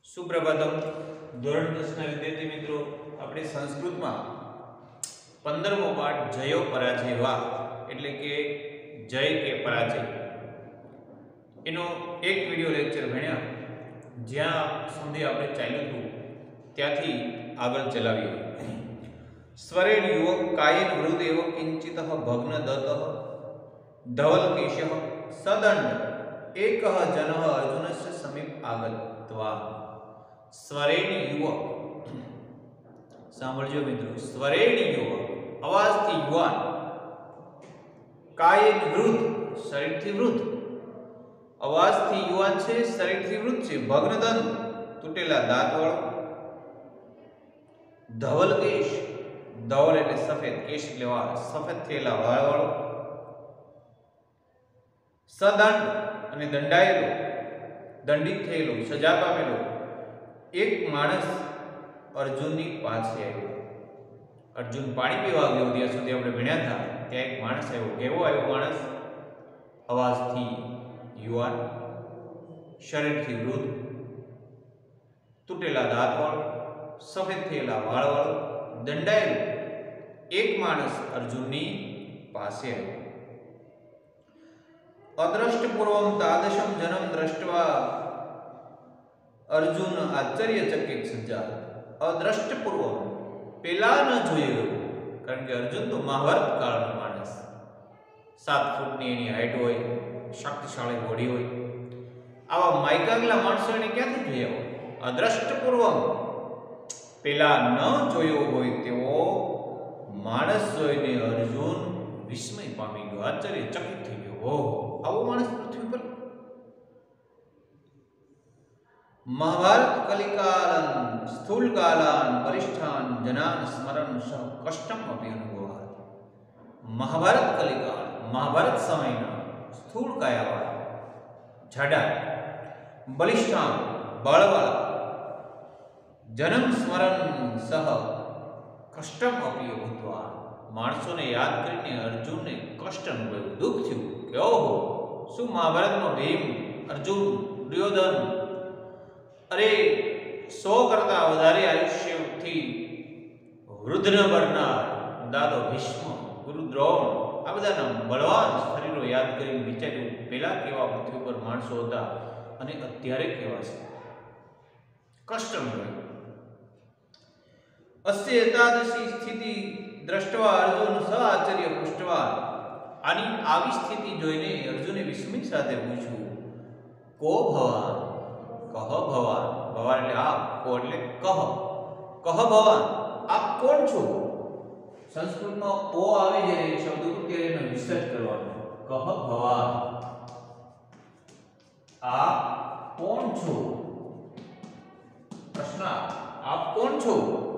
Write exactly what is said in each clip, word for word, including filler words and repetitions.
સુપ્રભાતમ ધોરણ દસ ના વિદ્યાર્થી મિત્રો, આપણે સંસ્કૃતમાં પંદરમો પાઠ જયો પરાજય વા એટલે કે જય કે પરાજય એનો એક વિડિયો લેક્ચર ભણ્યા. જ્યાં સુધી આપણે ચાલ્યું હતું ત્યાંથી આગળ ચલાવીએ. સ્વરેણ યુવક કાયેન વૃદ્ધ એવ કિંચિત ભગ્ન દત્ત ધવલ કેશ સદંડ એક જન અર્જુનસ્ય સમીપ આગત્વા. સ્વરેણ યુવક, સાંભળજો મિત્રો, સ્વરેણ યુવક અવાજથી યુવાન, કાયેન વૃદ્ધ શરીરથી વૃદ્ધ, અવાજથી યુવાન છે, શરીરથી વૃદ્ધ છે, ભગ્ન દંત તૂટેલા દાંત વાળો, ધવલ કેશ, ધવલ એટલે સફેદ, કેશ એટલે વાળ, સફેદ થયેલા વાળ વાળો, સદંડ અને દંડાયેલો, દંડિત થયેલો, સજા પામેલો એક માણસ અર્જુનની પાસે આવ્યો. અર્જુન પાણી પીવા ગયો ત્યાં સુધી આપણે ભણ્યા હતા. ત્યાં એક માણસ આવ્યો. કેવો આવ્યો માણસ? અવાજથી યુવાન, શરીરથી વૃદ્ધ, તૂટેલા દાંત વાળો, સફેદ થયેલા વાળ વાળો, દંડાયેલો એક માણસ અર્જુનની પાસે આવ્યો. અદ્રષ્ટપૂર્વમ તાદશમ જનમ દ્રષ્ટવા અર્જુન આશ્ચર્યચકિત સજ્જાત. અદ્રષ્ટપૂર્વમ, પેલા ન જોયું, કારણ કે અર્જુન તો મહાભારત કાળનો માણસ, સાત ફૂટની એની હાઈટ હોય, શક્તિશાળી બોડી હોય. આવા માયકાગલા માણસો એને ક્યાંથી જોયા હોય? અદ્રષ્ટપૂર્વમ, પેલા ન જોયો હોય તેવો માણસ જોઈને અર્જુન વિસ્મય પામી ગયો, આશ્ચર્યચકિત થઈ ગયો. ઓહ, આવો માણસ પૃથ્વી પર! મહાભારત કલિકાલન સ્થૂલકાલાન વરિષ્ઠાન જનાન સ્મરણ સહ કષ્ટમ અપી અનુભવાત. મહાભારત કલિકાલ, મહાભારત સમયના સ્થૂળ કાયાવાળા, જાડા, બલિષ્ઠાન બળવાળા, જન્મ સ્મરણ સહ કષ્ટમ અપી ભૂત્વા, માણસોને યાદ કરીને અર્જુનને કષ્ટ અનુભવ્યું, દુઃખ થયું કે ઓહો, શું મહાભારતનો ભીમ, અર્જુન, દુર્યોધન, અરે સો કરતા વધારે આયુષ્યથી વૃદ્ધ ન બનનાર દાદો ભીષ્મ, ગુરુ દ્રોણ, આ બધાના બળવાન શરીરો યાદ કરીને વિચાર્યું, પેલા કેવા પૃથ્વી પર માણસો હતા અને અત્યારે કેવા છે. કષ્ટ અનુભવ્યું. અસ્ય એતાદશી સ્થિતિ દ્રષ્ટવા અર્જુન સ આશ્ચર્ય પૃષ્ટવા. આની આવી સ્થિતિ જોઈને અર્જુને વિસ્મય સાથે પૂછ્યું, કો ભવાન? કહ ભવાન. ભવાન એટલે આપ, કો એટલે કહ. કહ ભવાન, આપ કોણ છો? સંસ્કૃતમાં ઓ આવે જ્યારે શબ્દ ત્યારે એનો રિસર્ચ કરવાનો. કહ ભવાન, આપ કોણ છો? પ્રશ્ન, આપ કોણ છો?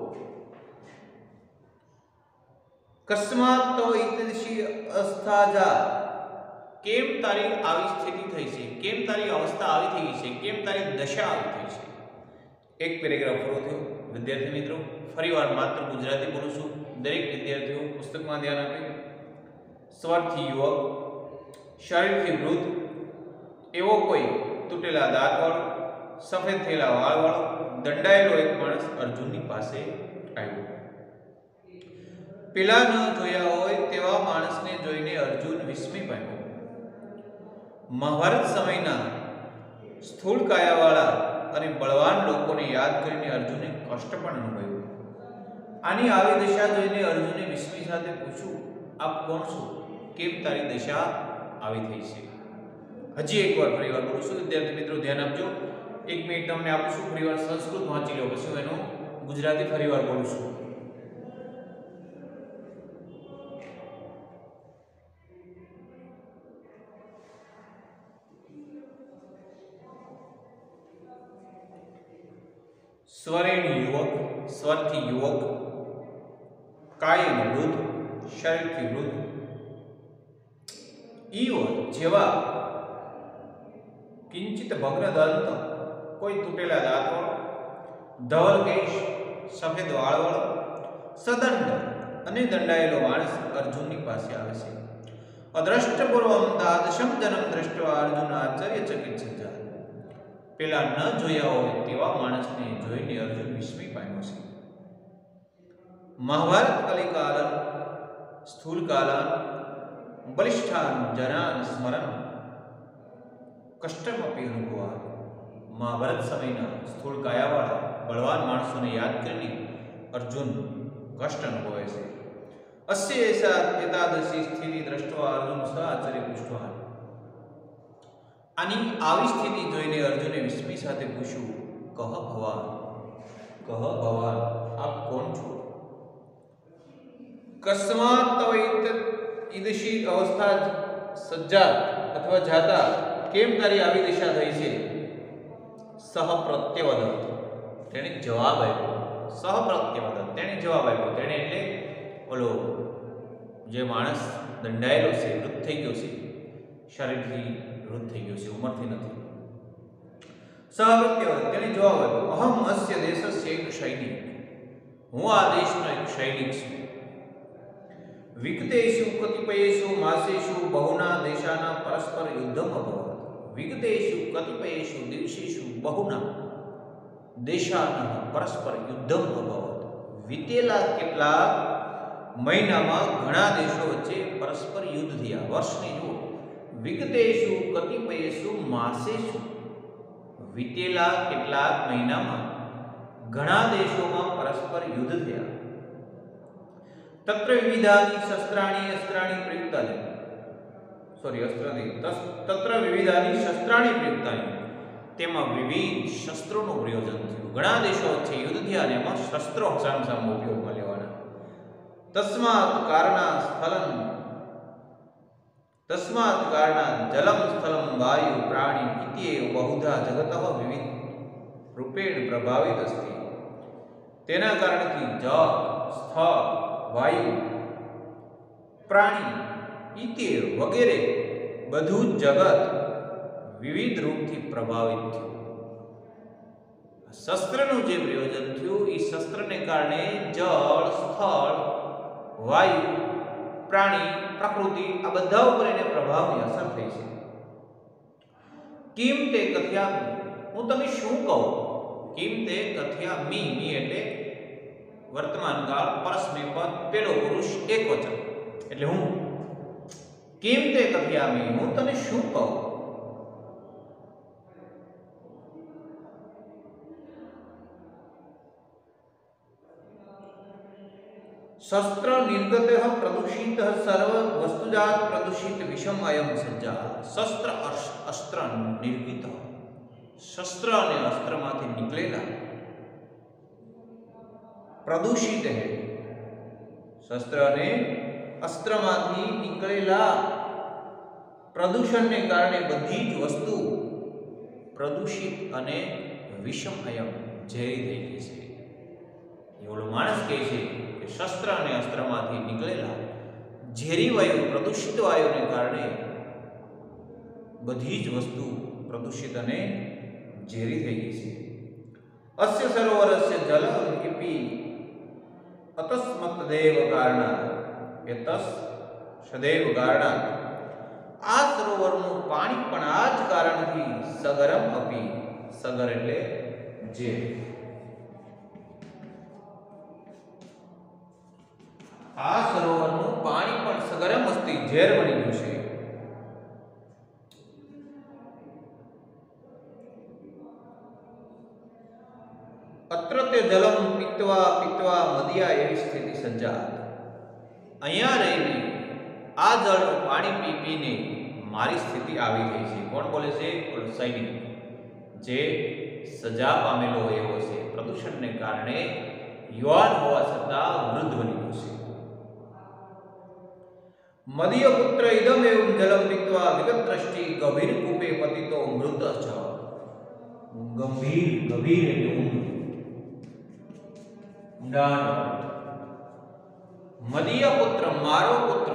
કસ્માત તો ઇતદશી અસ્થાજા, કેમ તારી આવી સ્થિતિ થઈ છે? કેમ તારી અવસ્થા આવી થઈ છે? કેમ તારી દશા આવી થઈ છે? એક પેરેગ્રાફ પૂરો થયો. વિદ્યાર્થી મિત્રો, ફરીવાર માત્ર ગુજરાતી બોલું છું. દરેક વિદ્યાર્થીઓ પુસ્તકમાં ધ્યાન આપે. સ્વરથી યુવક, શરીરથી વૃદ્ધ, એવો કોઈ તૂટેલા દાંત વાળો, સફેદ થયેલા વાળ વાળો, દંડાયેલો એક માણસ અર્જુનની પાસે આવ્યો. પેલા ન જોયા હોય તેવા માણસને જોઈને અર્જુન વિસ્મય પામ્યો. મહાભારત સમયના સ્થૂળ કાયાવાળા અને બળવાન લોકોને યાદ કરીને અર્જુને કષ્ટ પણ અનુભવ્યું. આની આવી દશા જોઈને અર્જુને વિસ્મય સાથે પૂછ્યું, આપ કોણ છો? કેમ તારી દશા આવી થઈ છે? હજી એકવાર ફરીવાર બોલું છું. વિદ્યાર્થી મિત્રો ધ્યાન આપજો. એક મિનિટ તમને આપું છું. ફરીવાર સંસ્કૃત વાંચી લો, પછી હું એનું ગુજરાતી ફરીવાર બોલું છું. સ્વરેણ યુવક, સ્વરથી યુવક, કાયેન વૃદ્ધ, શરીરથી વૃદ્ધ, ઈવ જેવા, કિંચિત ભગ્ન દંત, કોઈ તૂટેલા દાંત વાળો, ધવલ કેશ, સફેદ વાળ વાળો, સદંડ અને દંડાયેલો માણસ અર્જુનની પાસે આવે છે. અદ્રષ્ટપૂર્વમ તાદશમ જનમ દ્રષ્ટવા અર્જુન આશ્ચર્યચકિત સજ્જાત. પેલા ન જોયા હોય તેવા માણસને જોઈને અર્જુન વિસ્મય પામ્યો છે. મહાભારત કલિકાલન સ્થૂલકાલન બલિષ્ઠાન જનાન સ્મરણ કષ્ટમપી અનુભવા. મહાભારત સમયના સ્થૂળ કાયાવાળા બળવાન માણસોને યાદ કરીને અર્જુન કષ્ટ અનુભવે છે. અસ્ય એષા એતાદશી સ્થિતિ દ્રષ્ટવા અર્જુન સ આશ્ચર્ય પૃષ્ઠવાન. આની આવી સ્થિતિ જોઈને અર્જુને વિસ્મય સાથે પૂછ્યું, કહ ભવાન, કહ ભવાન, આપ કોણ છો? કસ્માત તવ ઈદશી અવસ્થા સજ્જાત અથવા જાતા, કેમ તારી આવી દિશા થઈ છે? સહ પ્રત્યવદ, તેણે જવાબ આપ્યો. સહ પ્રત્યવદ, તેણે જવાબ આપ્યો. તેણે એટલે ઓલો જે માણસ દંડાયેલો છે, વૃદ્ધ થઈ ગયો છે, શરીરથી વૃદ્ધ થઈ ગયો છે, ઉંમરથી નથી. સહ પ્રત્યવદ, તેણે જવાબ આપ્યો, અહમ અસ્ય દેશસ્ય એક સૈનિક, હું આ દેશનો એક સૈનિક છું. વિગતેષુ કતિપયેષુ માસેષુ બહુના દેશાના પરસ્પર યુદ્ધમ અભવત. વિગતેષુ કતિપયેષુ દિવસેષુ બહુના દેશાના પરસ્પર યુદ્ધમ અભવત. વીતેલા કેટલાક મહિનામાં ઘણા દેશો વચ્ચે પરસ્પર યુદ્ધ થયા. વર્ષની જુઓ, વિગતેષુ કતિપયેષુ માસેષુ, વીતેલા કેટલાક મહિનામાં ઘણા દેશોમાં પરસ્પર યુદ્ધ થયા. તત્ર વિવિધાની શસ્ત્રાણી અસ્ત્રાણી પ્રયુક્તાની, સોરી અસ્ત્રાની તત્ર વિવિધાની શસ્ત્રાણી પ્રયુક્તાની, તેમાં વિવિધ શસ્ત્રોનું પ્રયોજન થયું. ઘણા દેશો વચ્ચે યુદ્ધ થયા અને એમાં શસ્ત્રો સામસામે ઉપયોગમાં લેવાના. તસ્માત કારણા સ્થલન તસ્માત કારણા જલમ સ્થલમ વાયુ પ્રાણી ઇત્યેવ બહુધા જગતઃ વિવિધ રૂપેણ પ્રભાવિત અસ્તિ. તેના કારણથી જળ, સ્થળ, વાયુ, પ્રાણી ઇત્યેવ વગેરે બધું જગત વિવિધ રૂપથી પ્રભાવિત થયું. શસ્ત્રનું જે પ્રયોજન થયું એ શસ્ત્રને કારણે જળ, સ્થળ, વાયુ, પ્રાણી, પ્રકૃતિ આ બધા ઉપર એને પ્રભાવની અસર થઈ છે. કિમ તે કથ્યામિ, હું તમે શું કહું? કિમ તે કથ્યામિ, મી એટલે વર્તમાન કાળ, પરસ્મૈપદ, પેલો પુરુષ એક વચન એટલે હું. કિમ તે કથ્યામિ, હું તને શું કહું? શસ્ત્ર નિર્ગત પ્રદૂષિત સર્વ વસ્તુજાત પ્રદૂષિત વિષમ અયમ સજ્જા. શસ્ત્ર અસ્ત્ર નિર્ગિત, શસ્ત્ર અને અસ્ત્રમાંથી નીકળેલા પ્રદૂષિત હે, શસ્ત્ર અને અસ્ત્રમાંથી નીકળેલા પ્રદૂષણને કારણે બધી જ વસ્તુ પ્રદૂષિત અને વિષમ અયમ ઝેરી થઈ ગઈ છે. એવડો માણસ કહે છે કે શસ્ત્ર અને અસ્ત્રમાંથી નીકળેલા ઝેરી વાયુ, પ્રદૂષિત વાયુને કારણે બધી જ વસ્તુ પ્રદૂષિત અને ઝેરી થઈ ગઈ છે. અસ્ય સરોવરસ્ય જલમ ઇપી અતસ્મત દેવ કારણા, એતસ સદૈવ કારણા, આ સરોવરનું પાણી પણ આ જ કારણથી સગરમ અપી, સગર એટલે જે, આ સરોવરનું પાણી પણ સગરમ અસ્તિ ઝેર બની ગયું છે. અત્ર તે જલમ પીત્વા પીત્વા મદિયા એવી સ્થિતિ સજ્જાત. અહીંયા રહીને આ જળનું પાણી પી પીને મારી સ્થિતિ આવી ગઈ છે. કોણ બોલે છે? સૈનિક જે સજા પામેલો એવો છે, પ્રદૂષણને કારણે યુવાન હોવા છતાં વૃદ્ધ બની ગયો છે. મદીય પુત્ર ઇદમ એવં જલમ પીત્વા વિગત દ્રષ્ટિ ગભીર કૂપે પતિતો મૃત છ. ગંભીર, ગભીર એટલે ઊંડું, ઊંડાણ. મદીય પુત્ર મારો પુત્ર,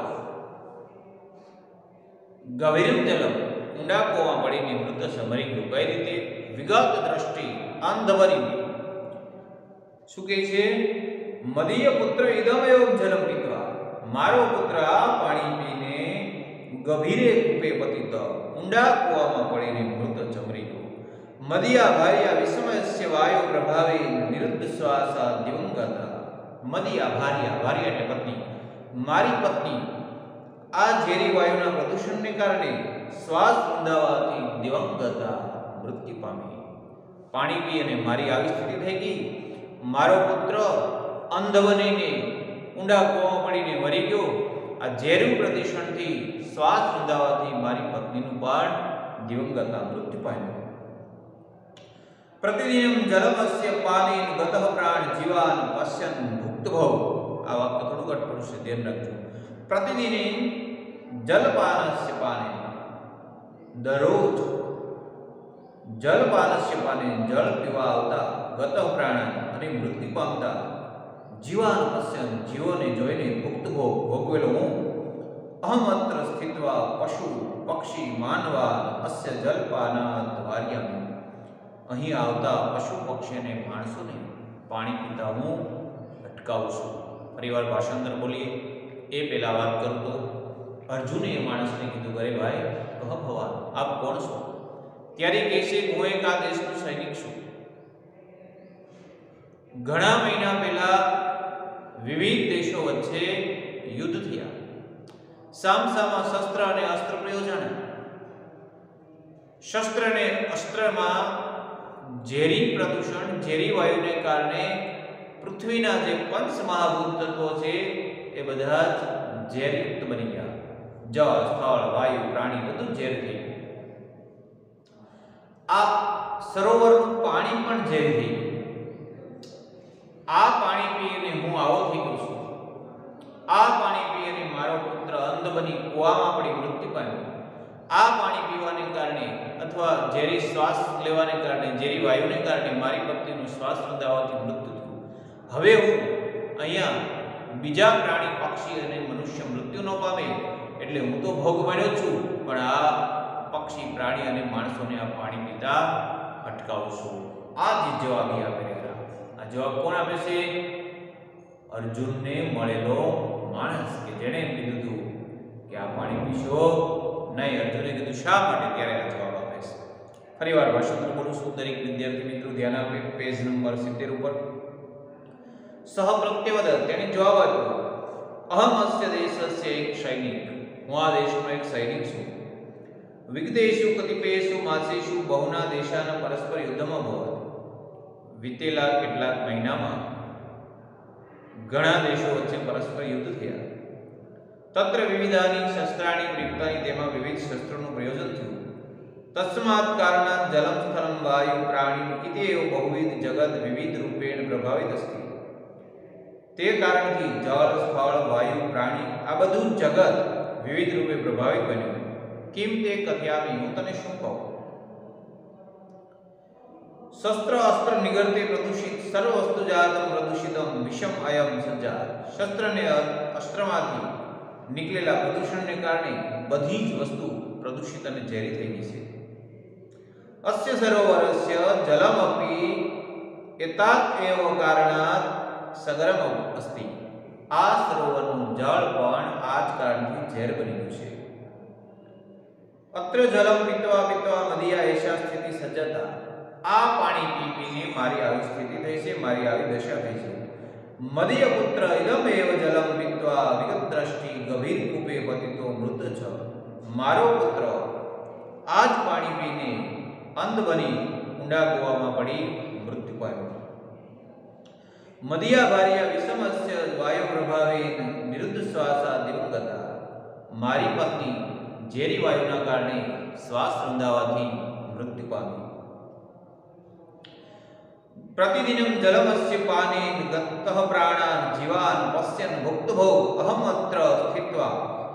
ગભીર જલમ ઊંડા કૂવામાં પડીને મૃત છ, મરી ગયો. કઈ રીતે? વિગત દ્રષ્ટિ, અંધ બનીને. શું કહે છે? મદીય પુત્ર ઇદમ એવં જલમ પીત્વા, મારો પુત્ર આ પાણી પીને ગભીરે કૂપે પતિત, ઊંડા કૂવામાં પડીને મૃત જમરી ગયો. મદિયા ભાર્યા વિષમસ્ય વાયુ પ્રભાવે નિરુદ્ધ શ્વાસા દિવંગતા. મદિયા ભાર્યા, ભાર્યા એટલે પત્ની, મારી પત્ની આ ઝેરી વાયુના પ્રદૂષણને કારણે શ્વાસ રૂંધાવાથી દિવંગતા, મૃત્યુ પામી. પાણી પી અને મારી આવી સ્થિતિ થઈ ગઈ. મારો પુત્ર અંધ બનીને ઊંડા કૂવામાં પડીને મરી ગયો. આ ઝેરું પ્રદૂષણથી શ્વાસ રૂંધાવાથી મારી પત્નીનું પણ દિવંગતા, મૃત્યુ પામ્યું. પ્રતિદિનમ જલમસ્ય પાનેન ગતઃ પ્રાણ જીવાન પશ્યન ભુક્તભવ. આ વાક્ય થોડું અટપટું છે, ધ્યાન રાખજો. પ્રતિદિને જલપાનસ્ય પાને, દરરોજ જલપાનસ્ય પાને, જળ પીવા આવતા, ગતઃ પ્રાણ અને મૃત્યુ પામતા, જીવાન પશ્યન જીવોને જોઈને, ભુક્તભોગ ભોગવેલો હું, અહમ અત્ર સ્થિત્વા પશુ પક્ષી માનવા અસ્ય જલપાનાત વાર્યામિ. અહીં આવતા પશુ પક્ષી અને માણસોને પાણી પીતા હું અટકાવું છું. ફરીવાર ભાષાંતર બોલીએ. એ પહેલા વાત કરું તો અર્જુને એ માણસને કીધું, અરે ભાઈ કહ ભગવાન આપ કોણ છો? ત્યારે કહેશે હું એક આ દેશનો સૈનિક છું. ઘણા મહિના પહેલા વિવિધ દેશો વચ્ચે યુદ્ધ થયા. સામસામા શસ્ત્ર અને અસ્ત્ર પ્રયોજન. શસ્ત્ર અને અસ્ત્રમાં ઝેરી પ્રદૂષણ, ઝેરી વાયુને કારણે પૃથ્વીના જે પંચ મહાભૂત તત્વો છે એ બધા જ ઝેરયુક્ત બની ગયા. જળ, સ્થળ, વાયુ, પ્રાણી બધું ઝેર થઈ ગયું. આ સરોવરનું પાણી પણ ઝેરી થઈ ગયું. આ પાણી પીને હું આવો થઈ ગયો છું. આ પાણી પીને મારો પુત્ર અંધ બની કૂવામાં પડી મૃત્યુ પામ્યો. આ પાણી પીવાને કારણે અથવા ઝેરી શ્વાસ લેવાને કારણે, ઝેરી વાયુને કારણે મારી પત્નીનું શ્વાસ રૂંધાવાથી મૃત્યુ થયું. હવે હું અહીંયા બીજા પ્રાણી, પક્ષી અને મનુષ્ય મૃત્યુ ન પામે એટલે હું તો ભોગ બન્યો છું, પણ આ પક્ષી, પ્રાણી અને માણસોને આ પાણી પીતા અટકાવું છું. આ જ જવાબ આપે રહ્યા. આ જવાબ કોણ આપે છે? અર્જુનને મળેલો માણસ કે જેણે કીધું હતું કે આ પાણી પીશો નહીં. અર્જુને કીધું શા માટે? ત્યારે આ જવાબ આપે છે. ફરીવાર ભાષાંતર બોલું છું. દરેક વિદ્યાર્થી મિત્રો ધ્યાન આપે. પેજ નંબર સિત્તેર ઉપર સહ પ્રત્યવદ તેણે જવાબ આપ્યો, અહમ અસ્ય દેશસ્ય એક સૈનિક. હું આ દેશનો એક સૈનિક છું. વિગદેશુ કતિપેશુ માસેશુ બહુના દેશાના પરસ્પર યુદ્ધમાં ભવત. વીતેલા કેટલાક મહિનામાં ઘણા દેશો વચ્ચે પરસ્પર યુદ્ધ થયા. તત્ર વિવિધાની શસ્ત્રાણી પ્રયુક્તાની, તેમાં વિવિધ શસ્ત્રોનું પ્રયોજન થયું. તસ્માત કારણાત જલમ સ્થલમ વાયુ પ્રાણી ઇતેવ બહુવિધ જગત વિવિધ રૂપેણ પ્રભાવિત અસ્તિ. તે કારણથી જળ, સ્થળ, વાયુ, પ્રાણી આ બધું જગત વિવિધ રૂપે પ્રભાવિત બન્યું. કેમ તે કથયામી, હું તને શું કહું? શસ્ત્ર અસ્ત્ર નિગર્તે પ્રદૂષિત સર્વ વસ્તુ જાતમ પ્રદૂષિતમ વિષમ અયમ સંજાત. શસ્ત્ર અને અસ્ત્રમાંથી નીકળેલા પ્રદૂષણને કારણે બધી જ વસ્તુ પ્રદૂષિત અને ઝેરી થઈ ગઈ છે. અસ્ય સરોવરસ્ય જલમપી એતાત એવ કારણાત સગરમ અસ્તિ. આ સરોવરનું જળ પણ આ જ કારણથી ઝેર બની ગયું છે. અત્ર જલમ પીત્વા પીત્વા મદિયા એશા સ્થિતિ સજ્જતા. આ પાણી પી પીને મારી આવી સ્થિતિ થઈ છે, મારી આવી દશા થઈ છે. મદિય પુત્ર ઇદમ એવ જલમ પીત્વા વિગત દ્રષ્ટિ ગભીર કૂપે પતિતો મૃત છ. મારો પુત્ર આ જ પાણી પીને અંધ બની ઊંડા કૂવામાં પડી મૃત્યુ પામ્યો. મદિયા ભાર્યા વિષમસ્ય વાયુ પ્રભાવે નિરુદ્ધ શ્વાસા દિવંગતા. મારી પત્ની ઝેરી વાયુના કારણે શ્વાસ રૂંધાવાથી મૃત્યુ પામી. પ્રતિદિનમ જલમસ્ય પાનેન ગતઃ પ્રાણાન જીવાન પશ્યન ભુક્તભોગ અહમ અત્ર સ્થિત્વા.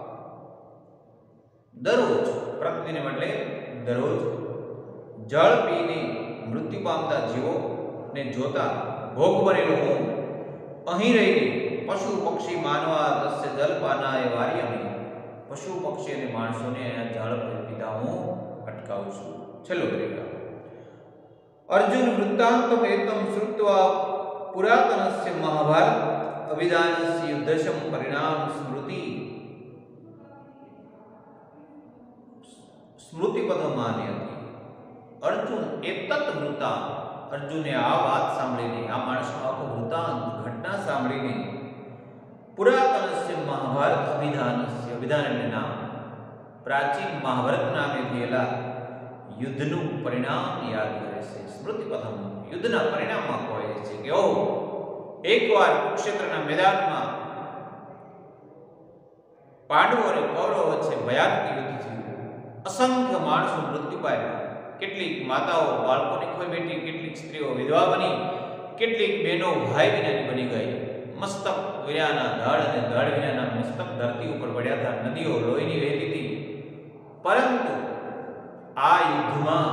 દરરોજ, પ્રતિદિનમ એટલે દરરોજ જળ પીને મૃત્યુ પામતા જીવો ને જોતા ભોગ બનેલો હું અહીં રહીને પશુ પક્ષી માનવા તસ્ય જલપાનાય વાર્યામિ. પશુ પક્ષી અને માણસોને જળ પીતા હું અટકાવું છું. છેલ્લો પેરેગ્રાફ. અર્જુન વૃત્તાંતમ એતમ શ્રુત્વા પુરાતનસ્ય મહાભારત અભિધાનસ્ય યુદ્ધશમ પરિણામ સ્મૃતિ સ્મૃતિપદમાનયતિ. અર્જુન એતત વૃત્તાંત, અર્જુને આ વાત સાંભળીને, આ માણસનો આખો વૃત્તાંત ઘટના સાંભળીને પુરાતનસ્ય મહાભારત અભિધાનસ્ય, અભિધાન એટલે નામ, પ્રાચીન મહાભારત નામે થયેલા યુદ્ધનું પરિણામ યાદ કરે છે. સ્મૃતિપથમ, યુદ્ધના પરિણામમાં કહે છે કે ઓ એકવાર કુરુક્ષેત્રના મેદાનમાં પાંડવો અને કૌરવો વચ્ચે ભયાનક યુદ્ધ થયું. અસંખ્ય માણસો મૃત્યુ પામ્યા. કેટલીક માતાઓ બાળકોને ખોઈ બેઠી, કેટલીક સ્ત્રીઓ વિધવા બની, કેટલીક બહેનો ભાઈ વિનાની બની ગઈ. મસ્તક વિનાના ધડ અને ધડ વિનાના મસ્તક ધરતી ઉપર પડ્યા હતા. નદીઓ લોહીની વહેતી હતી. પરંતુ આ યુદ્ધમાં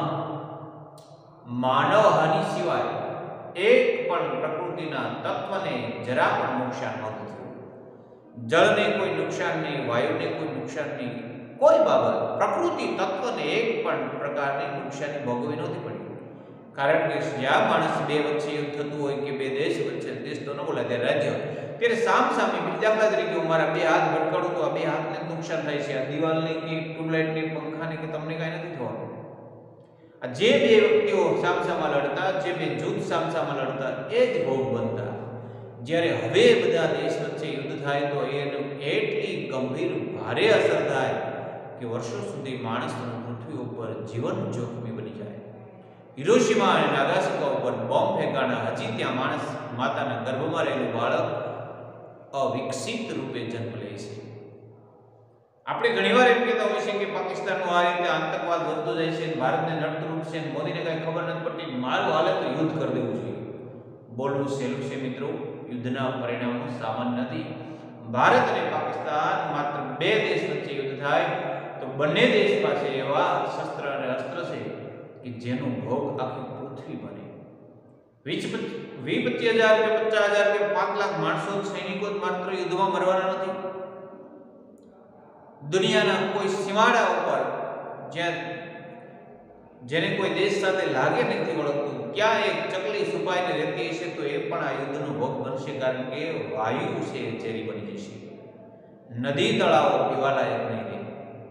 માનવ હાનિ સિવાય એક પણ પ્રકૃતિના તત્વને જરા પણ નુકસાન નહોતું થયું. જળને કોઈ નુકસાન નહીં, વાયુને કોઈ નુકસાન નહીં, કોઈ બાબત પ્રકૃતિ તત્વને એક પણ પ્રકારની નુકસાની ભોગવી નહોતી પડી. કારણ કે જ્યાં માણસ બે વચ્ચે યુદ્ધ થતું હોય કે બે દેશ વચ્ચે, દેશ તો ન બોલાય ત્યારે રાજ્ય, ત્યારે સામ સામે બીજા દાખલા તરીકે હું મારા બે હાથ ભટકાડું તો આ બે હાથને નુકસાન થાય છે. આ દિવાલની કે ટ્યુબલાઇટની, પંખાની કે તમને કાંઈ નથી થવાનું. આ જે બે વ્યક્તિઓ સામસામા લડતા, જે બે જૂથ સામસામા લડતા, એ જ ભોગ બનતા. જ્યારે હવે બધા દેશ વચ્ચે યુદ્ધ થાય તો એનું એટલી ગંભીર ભારે અસર થાય કે વર્ષો સુધી માણસનું પૃથ્વી ઉપર જીવન જોખમી બની જાય. હિરોશીમા અને નાગાસાકી ઉપર બોમ્બ ફેંકાણા, હજી ત્યાં માણસ માતાના ગર્ભમાં રહેલું બાળક અવિકસિત રૂપે જન્મ લે છે. આપણે ઘણીવાર એમ કહેતા હોઈએ છીએ કે પાકિસ્તાનનો આ રીતે આતંકવાદ વધતો જાય છે, ભારતને નડતું રૂપ છે, મોદીને કાંઈ ખબર નથી પડતી, મારું હાલત તો યુદ્ધ કરી દેવું જોઈએ. બોલવું સહેલું છે મિત્રો, યુદ્ધના પરિણામો સામાન્ય નથી. ભારત અને પાકિસ્તાન માત્ર બે દેશ વચ્ચે યુદ્ધ થાય તો બંને દેશ પાસે એવા શસ્ત્ર અને અસ્ત્ર છે કે જેનો ભોગ આખી પૃથ્વી બને. વીસ પચીસ હજાર કે પચાસ હજાર કે પાંચ લાખ માણસો સૈનિકો માત્ર યુદ્ધમાં મરવાના નથી. દુનિયાના કોઈ સીમાડા ઉપર જ્યાં જેને કોઈ દેશ સાથે લાગે નથી વળગતું, ક્યાં એક ચકલી છુપાઈને રહેતી હશે તો એ પણ આ યુદ્ધનો ભોગ બનશે. કારણ કે વાયુ છે એ ઝેરી બની જશે, નદી તળાવો પીવાલાયક નહીં રહે.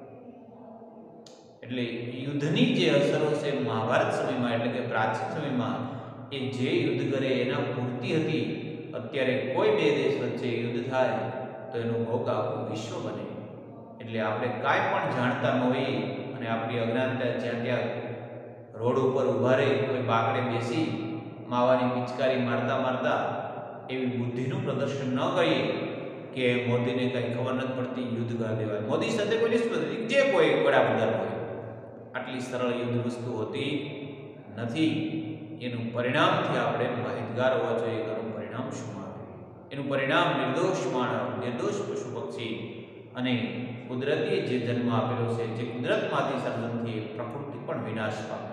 એટલે યુદ્ધની જે અસરો છે મહાભારત સમયમાં એટલે કે પ્રાચીન સમયમાં એ જે યુદ્ધ કરે એના પૂરતી હતી. અત્યારે કોઈ બે દેશ વચ્ચે યુદ્ધ થાય તો એનો ભોગ આખું વિશ્વ બને. એટલે આપણે કાંઈ પણ જાણતા ન હોઈએ અને આપણી અજ્ઞાનતા જ્યાં ત્યાં રોડ ઉપર ઊભા રહી કોઈ બાકડે બેસી માવાની પિચકારી મારતા મારતા એવી બુદ્ધિનું પ્રદર્શન ન કરીએ કે મોદીને કંઈ ખબર નથી પડતી, યુદ્ધ કરી દેવાય. મોદી સાથે કોઈ નિસ્બત નથી, જે કોઈ વડાપ્રધાન હોય. આટલી સરળ યુદ્ધ વસ્તુ હોતી નથી. એનું પરિણામથી આપણે માહિતગાર હોવા જોઈએ કે એનું પરિણામ શું આવે. એનું પરિણામ નિર્દોષ માનવ, નિર્દોષ પશુ પક્ષી અને કુદરતી જે જન્મ આપેલો છે, જે કુદરતમાંથી સર્જનથી પ્રકૃતિ પણ વિનાશ પામે.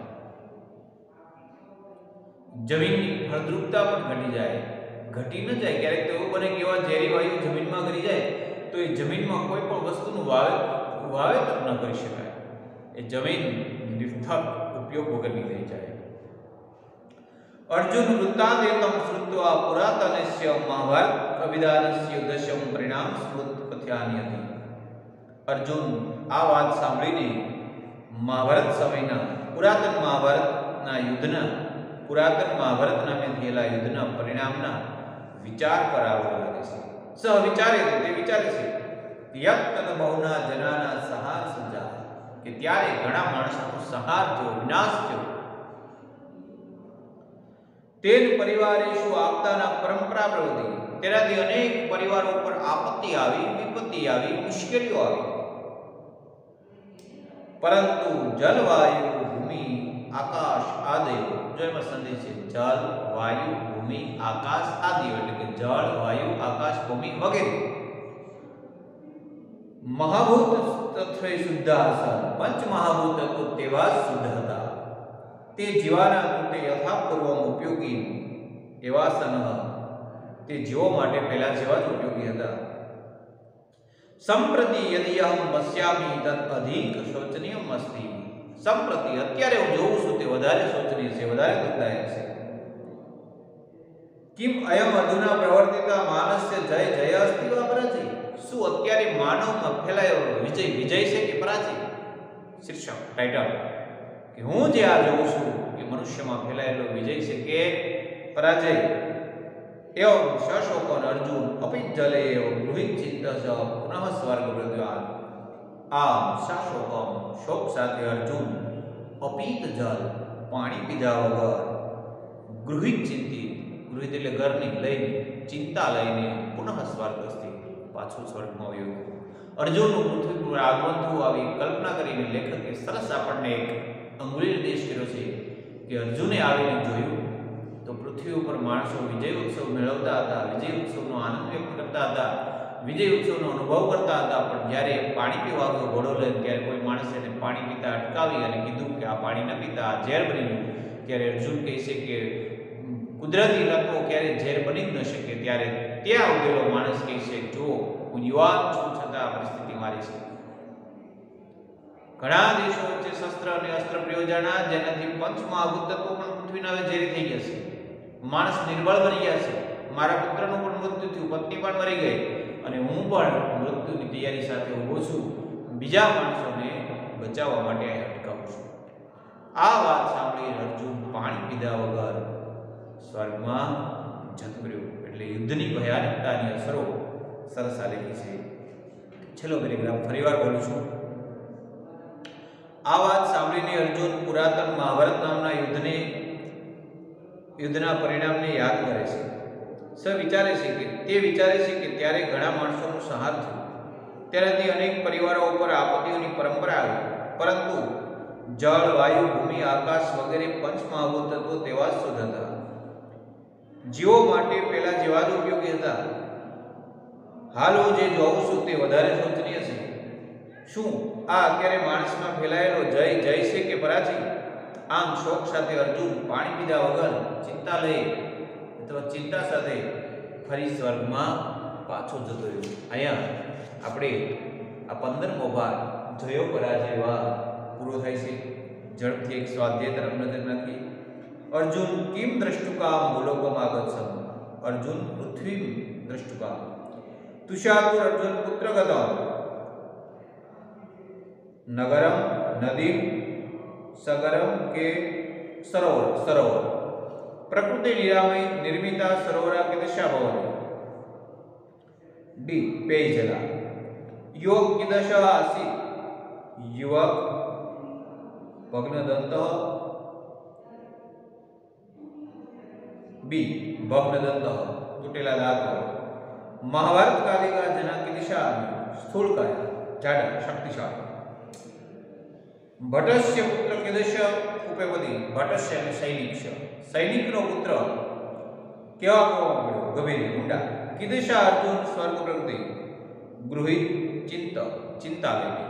જમીનની ફળદ્રુપતા પણ ઘટી જાય, ઘટી ન જાય. ક્યારેક તો એવું બને કે એવા ઝેરી વાયુ જમીનમાં ગરી જાય તો એ જમીનમાં કોઈ પણ વસ્તુનું વાવેતર વાવેતર ન કરી શકાય. એ જમીન નિર્થક ઉપયોગ વગરની થઈ જાય. અર્જુન વૃત્તાંતેતમ શ્રુત્વા પુરાતનસ્ય મહાભારત અભિધાનસ્ય દશમ પરિણામ સ્મૃત કથ્યાન્યતિ. અર્જુન આ વાત સાંભળીને મહાભારત સમયના પુરાતન મહાભારતના યુદ્ધના પુરાતન મહાભારત નામે થયેલા યુદ્ધના પરિણામના વિચાર કરાવવા લાગે છે. સહ વિચારે છે, તે વિચારે છે યત્ન બહુના જનાના સહાર સજા, કે ત્યારે ઘણા માણસોનો સહાર થયો, વિનાશ થયો. તેન પરિવારેષુ આપદાના પરંપરા પ્રવૃત્તિ, તેનાથી અનેક પરિવારો પર આપત્તિ આવી, વિપત્તિ આવી, મુશ્કેલીઓ આવી. પરંતુ જલવાયુ ભૂમિ આકાશ આદિ, જો એમાં સંદેશ છે જલ વાયુ ભૂમિ આકાશ આદિ એટલે કે જળ વાયુ આકાશ ભૂમિ વગેરે મહાભૂત તત્વે શુદ્ધ આસન, પંચ મહાભૂત તત્વો તેવા શુદ્ધ હતા. તે જીવાના કૃતે યથાપૂર્વમ ઉપયોગી એવા સન, તે જીવો માટે પહેલા જેવા જ ઉપયોગી હતા. સંપ્રતિ યદિ અહમ પશ્યામિ તદ અધિક શોચનીયમ અસ્તિ. સંપ્રતિ અત્યારે હું જોઉં છું તે વધારે શોચનીય છે, વધારે દુઃખદાયક છે. કિમ અયમ અધુના પ્રવર્તિતા માનસ્ય જય જય અસ્તિ વા પરાજય. શું અત્યારે માનવમાં ફેલાયો વિજય વિજય છે કે પરાજય? શીર્ષક ટાઇટલ. કે હું જે આ જોઉં છું કે મનુષ્યમાં ફેલાયેલો વિજય છે કે પરાજય. એવં સશોકન અર્જુન અપિ જલે એવ ગૃહિત ચિત્તસ પુનઃ સ્વર્ગ પ્રદ્યાન. આમ સશોકમ શોક સાથે અર્જુન અપીત જલ પાણી પીધા વગર ગૃહિત ચિંતિત ગૃહિત એટલે ઘરની લઈને ચિંતા લઈને પુનઃ સ્વર્ગસ્થી પાછું સ્વર્ગમાં આવ્યું. અર્જુનનું પૃથ્વી પર આગમન થયું આવી કલ્પના કરીને લેખકે સરસ આપણને એક અંગુલી નિર્દેશ કર્યો છે કે અર્જુને આવીને જોયું તો પૃથ્વી ઉપર માણસો વિજય ઉત્સવ મેળવતા હતા, વિજય ઉત્સવનો આનંદ વ્યક્ત કરતા હતા, વિજય ઉત્સવનો અનુભવ કરતા હતા. પણ જ્યારે પાણી પીવા ગયો ઘોડો લઈને ત્યારે કોઈ માણસે એને પાણી પીતા અટકાવી અને કીધું કે આ પાણી ન પીતા, આ ઝેર બની ગયું. ત્યારે અર્જુન કહે છે કે કુદરતી તત્વો ક્યારે ઝેર બની જ ન શકે. ત્યારે ત્યાં ઉભેલો માણસ કહે છે જુઓ હું યુવાન છું છતાં આ પરિસ્થિતિ મારી છે. ઘણા દેશો વચ્ચે શસ્ત્ર અને અસ્ત્ર પ્રયોજાના જેનાથી પંચ મહાભૂત તત્વો પણ પૃથ્વીના હવે ઝેરી થઈ ગયા છે. માણસ નિર્બળ બની ગયા છે. મારા પુત્રનું પણ મૃત્યુ થયું, પત્ની પણ મરી ગઈ અને હું પણ મૃત્યુની તૈયારી સાથે ઊભો છું. બીજા માણસોને બચાવવા માટે અહીં અટકાવું છું. આ વાત સાંભળી અર્જુન પાણી પીધા વગર સ્વર્ગમાં જતું રહ્યું. એટલે યુદ્ધની ભયાનકતાની અસરો સરસ આલેખી છે. છેલ્લો પેરેગ્રાફ ફરીવાર બોલું છું. આ વાત સાંભળીને અર્જુન પુરાતન મહાભારત નામના યુદ્ધને યુદ્ધના પરિણામને યાદ કરે છે. સ વિચારે છે કે તે વિચારે છે કે ત્યારે ઘણા માણસોનું સંહાર થયું. ત્યારથી અનેક પરિવારો ઉપર આપત્તિઓની પરંપરા આવી. પરંતુ જળ, વાયુ, ભૂમિ, આકાશ વગેરે પંચ મહાભૂત તત્વો તેવા જ શુદ્ધ હતા. જીવો માટે પેલા જેવા જ ઉપયોગી હતા. હાલ હું જે જોઉં છું તે વધારે શોચનીય છે. શું આ અત્યારે માણસમાં ફેલાયેલો જય જય છે કે પરાજય? આમ શોક સાથે અર્જુન પાણી પીધા વગર ચિંતા લઈ અથવા ચિંતા સાથે ફરી સ્વર્ગમાં પાછો જતો રહ્યો. અહીંયા આપણે આ પંદરમો ભાગ જયો પરાજય વા પૂરો થાય છે. ઝડપથી એક સ્વાધ્યાય તરફ નજર નાખી. અર્જુન કિમ દ્રષ્ટુકામ ભૂલોકમાગચ્છમ. અર્જુન પૃથ્વી દ્રષ્ટુકામ. તુષાતુર અર્જુન પુત્ર ગતમ. નગરમ નદી સગરમ કે સરોવર સરોવર. પ્રકૃતિ નિરામય નિર્મિતા સરોવરા કીદશા ભવન્તિ. ડી પેયજલા. યોગ કીદશા આસી. યુવક ભગ્નદંત. બી ભગ્નદંત તૂટેલા દાંત. મહાભારત કાલિકા જના કીદશા સ્થૂળકાય જાડા શક્તિશાળી. ભટસ્ય પુત્ર કીદશ ઉપેપદી. ભટસ્ય એટલે સૈનિક છે. સૈનિકનો પુત્ર કેવા કોવા મળ્યો? ગભીર ઊંડા. કીદશા અર્જુન સ્વર્ગ પ્રગતિ. ગૃહિત ચિંત ચિંતા લેવી.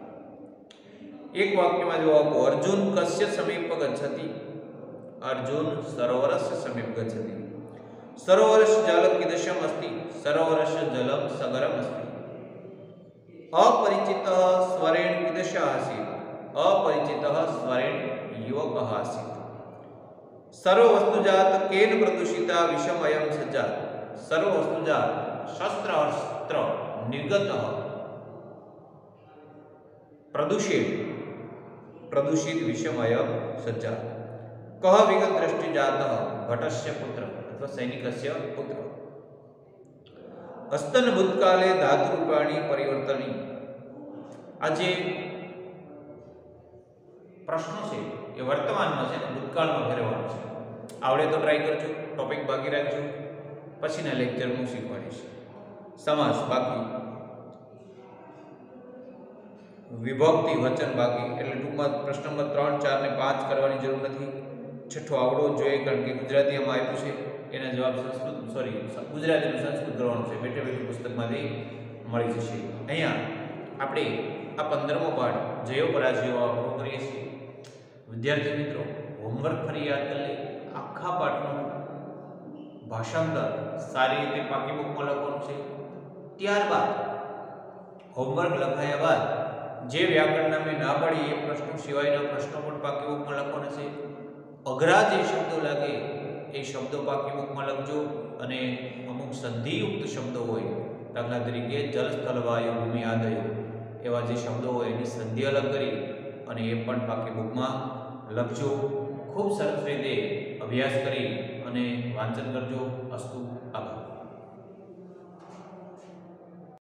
એક વાક્યમાં જવાબ આપો. અર્જુન કસ્ય સમીપ ગચ્છતિ. અર્જુન સરોવરસ્ય સમીપ ગચ્છતિ. સરોવરસ્ય જલમ કીદશમ અસ્તિ. સરોવરસ્ય જલમ સગરમ અસ્તિ. अपरिचितः स्वरेण कीदृशः आसीत्. अपरिचितः स्वरेण युवकः आसीत्. सर्ववस्तुजात केन प्रदूषिता विषमयं सज्जात. सर्ववस्तुजात शस्त्र अस्त्र निर्गतः प्रदूषित प्रदूषित विषमयं सज्जात. कः विगत दृष्टि जातः भटस्य पुत्र अथवा सैनिकस्य पुत्र. અસ્તન ભૂતકાલે ધાતુરૂપાણી પરિવર્તની. આ જે પ્રશ્નો છે એ વર્તમાનમાં છે ને ભૂતકાળમાં ફેરવવાનો છે. આવડે તો ટ્રાય કરજો, ટોપિક બાકી રાખજો, પછીના લેક્ચર હું શીખવાડીશ. સમાસ બાકી, વિભક્તિ વચન બાકી. એટલે ટૂંકમાં પ્રશ્ન નંબર ત્રણ ચાર ને પાંચ કરવાની જરૂર નથી. છઠ્ઠો આવડવો જોઈએ કારણ કે ગુજરાતીમાં આપ્યું છે. એના જવાબ સંસ્કૃત સોરી ગુજરાતીનું સંસ્કૃત કરવાનું છે. બેઠે બેઠી પુસ્તકમાંથી મળી જશે. અહીંયા આપણે આ પંદરમો પાઠ જયો પરાજયો પૂરો કરીએ છીએ. વિદ્યાર્થી મિત્રો હોમવર્ક ફરી યાદ કરી લે. આખા પાઠનું ભાષાંતર સારી રીતે પાકી બુકમાં લખવાનું છે. ત્યારબાદ હોમવર્ક લખાયા બાદ જે વ્યાકરણના મેં ના પાડી એ પ્રશ્નો સિવાયના પ્રશ્નો પણ પાકી બુકમાં લખવાના છે. અઘરા જે શબ્દો લાગે એ શબ્દો પાકી બુકમાં લખજો. અને અમુક સંધિયુક્ત શબ્દો હોય, દાખલા તરીકે જલ સ્થળ વાયુ ભૂમિ આદયો, એવા જે શબ્દો હોય એની સંધિ અલગ કરી અને એ પણ પાકી બુકમાં લખજો, ખૂબ સરસ રીતે અભ્યાસ કરી અને વાંચન કરજો. અસ્તુ. આભાર.